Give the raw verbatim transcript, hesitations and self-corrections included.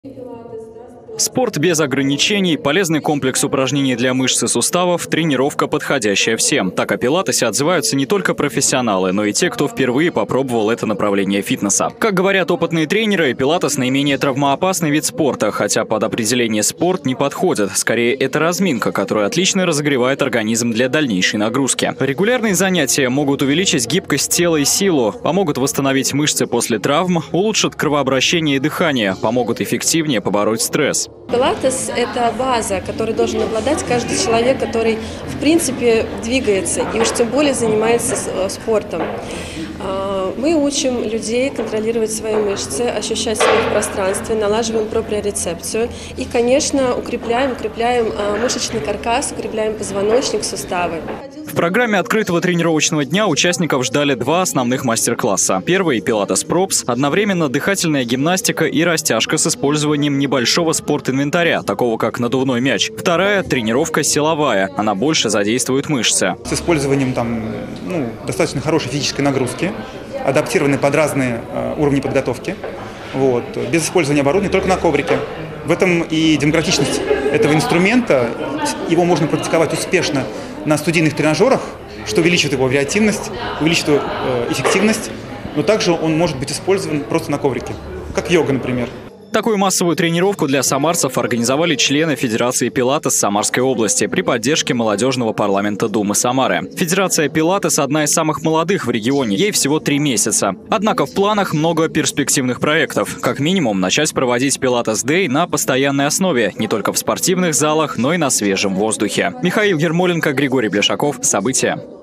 Спорт без ограничений, полезный комплекс упражнений для мышц и суставов, тренировка, подходящая всем. Так о пилатесе отзываются не только профессионалы, но и те, кто впервые попробовал это направление фитнеса. Как говорят опытные тренеры, пилатес наименее травмоопасный вид спорта, хотя под определение спорт не подходит. Скорее, это разминка, которая отлично разогревает организм для дальнейшей нагрузки. Регулярные занятия могут увеличить гибкость тела и силу, помогут восстановить мышцы после травм, улучшат кровообращение и дыхание, помогут эффективнее побороть стресс. Пилатес – это база, которой должен обладать каждый человек, который, в принципе, двигается и уж тем более занимается спортом. Мы учим людей контролировать свои мышцы, ощущать себя в пространстве, налаживаем проприорецепцию и, конечно, укрепляем, укрепляем мышечный каркас, укрепляем позвоночник, суставы. В программе открытого тренировочного дня участников ждали два основных мастер-класса. Первый – пилатес пропс, одновременно дыхательная гимнастика и растяжка с использованием небольшого спортинвентаря, такого как надувной мяч. Вторая – тренировка силовая, она больше задействует мышцы. С использованием там, ну, достаточно хорошей физической нагрузки, адаптированы под разные э, уровни подготовки, вот, без использования оборудования, только на коврике. В этом и демократичность этого инструмента, его можно практиковать успешно на студийных тренажерах, что увеличивает его вариативность, увеличивает его э, эффективность, но также он может быть использован просто на коврике, как йога, например. Такую массовую тренировку для самарцев организовали члены Федерации пилатес Самарской области при поддержке молодежного парламента Думы Самары. Федерация пилатес – одна из самых молодых в регионе, ей всего три месяца. Однако в планах много перспективных проектов. Как минимум, начать проводить пилатес дэй на постоянной основе, не только в спортивных залах, но и на свежем воздухе. Михаил Ермоленко, Григорий Блешаков. События.